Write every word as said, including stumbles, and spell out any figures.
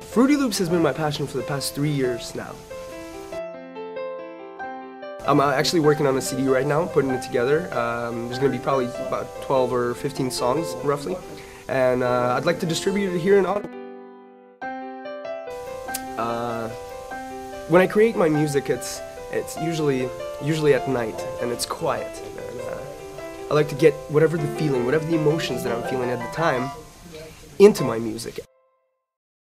Fruity Loops has been my passion for the past three years now. I'm actually working on a C D right now, putting it together. Um, there's going to be probably about twelve or fifteen songs, roughly. And uh, I'd like to distribute it here in Ottawa. Uh, when I create my music, it's it's usually usually at night, and it's quiet. And, uh, I like to get whatever the feeling, whatever the emotions that I'm feeling at the time, into my music.